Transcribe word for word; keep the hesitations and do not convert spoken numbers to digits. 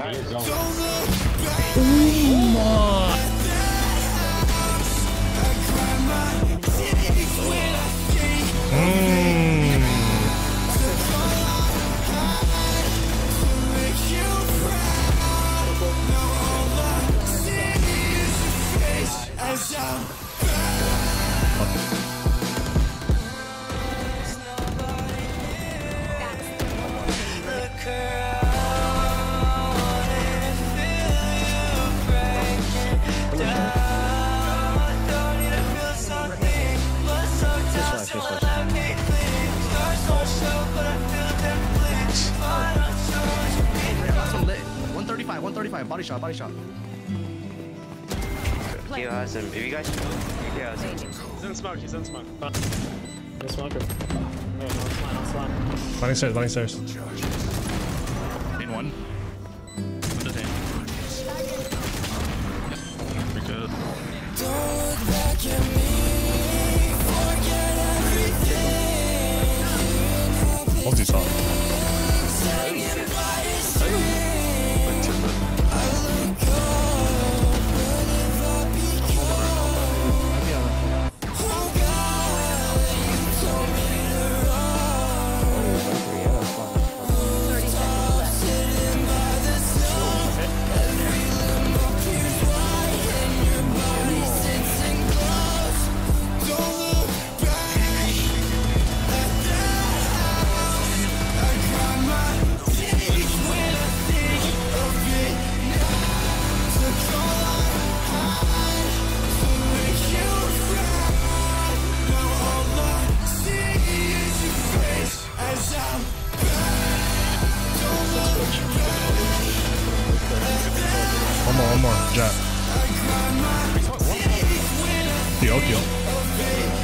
one thirty-five, one thirty-five, body shot, body shot. K O has him. If you guys K O has him. He's in smoke, he's in smoke. No smoker. No, no slime, no slime. Running stairs, running stairs. In one. Under ten. Pretty good. What's he talking? One more, one more. Jet. Yo, yo.